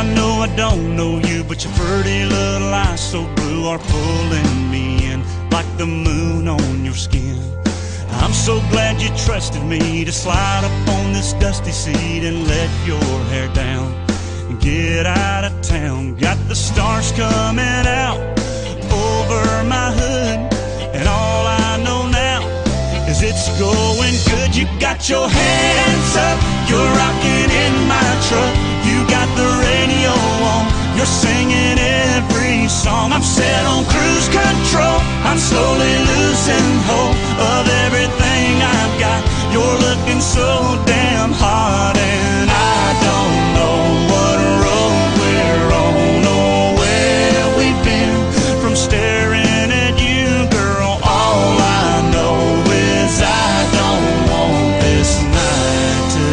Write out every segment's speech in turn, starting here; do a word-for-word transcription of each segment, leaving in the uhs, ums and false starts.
I know I don't know you, but your pretty little eyes so blue are pulling me in like the moon on your skin. I'm so glad you trusted me to slide up on this dusty seat and let your hair down and get out of town. Got the stars coming out over my hood, and all I know now is it's going good. You got your hands up, you're rocking in my truck. You got the radio on, you're singing every song. I'm set on cruise control, I'm slowly losing hope of everything I've got. You're looking so damn hot, and I don't know what road we're on or where we've been from staring at you, girl. All I know is I don't want this night to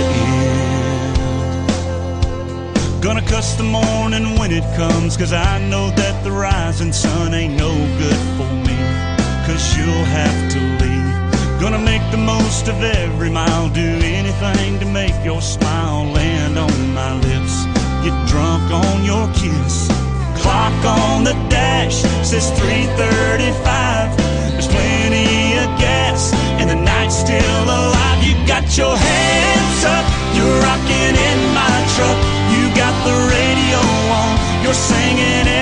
end. Gonna cuss the morning when it comes, 'cause I know that the rising sun ain't no good for me, 'cause you'll have to leave. Gonna make the most of every mile, do anything to make your smile land on my lips, get drunk on your kiss. Clock on the dash says three thirty-five. There's plenty of gas and the night's still alive. You got your hands up, you're rocking in my truck. You got the radio on, you're singing